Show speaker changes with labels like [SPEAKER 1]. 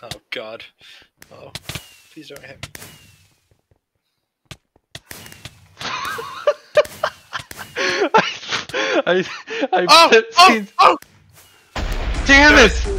[SPEAKER 1] Oh god. Oh, please don't hit me.
[SPEAKER 2] I
[SPEAKER 1] Oh!
[SPEAKER 2] Damn it!